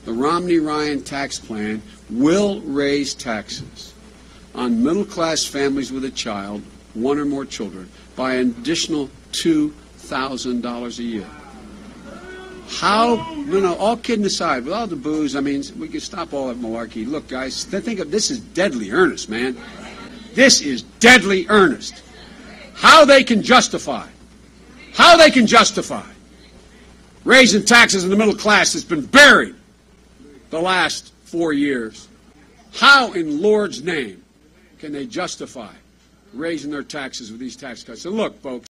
the Romney-Ryan tax plan will raise taxes on middle-class families with a child, one or more children, by an additional $2,000 a year. How? No, all kidding aside, with all the booze, I mean, we could stop all that malarkey. Look, guys, think of this is deadly earnest, man. This is deadly earnest. How they can justify raising taxes in the middle class that's been buried the last 4 years. How in Lord's name can they justify raising their taxes with these tax cuts? And look, folks,